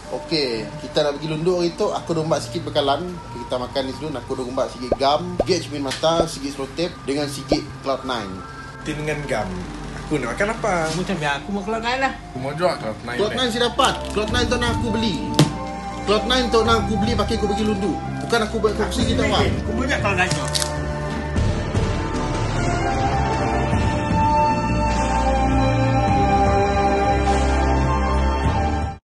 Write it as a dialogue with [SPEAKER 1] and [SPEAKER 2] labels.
[SPEAKER 1] Okey, kita nak pergi Lunduk hari tu. Aku dah umbak sikit bekalan. Kita makan di situ. Aku dah umbak sikit gam, sikit cermin mata, sikit selotip dengan sikit Cloud9.
[SPEAKER 2] Dengan gam. Aku nak makan apa?
[SPEAKER 3] Macam biar aku mau Cloud9 lah.
[SPEAKER 2] Aku mau jual Cloud9.
[SPEAKER 1] Cloud9 saya dapat. Cloud9 tu nak aku beli. Cloud9 tu nak aku beli pakai aku pergi Lunduk. Bukan aku buat kopsi kita awak.
[SPEAKER 3] Aku punya Cloud9 tu.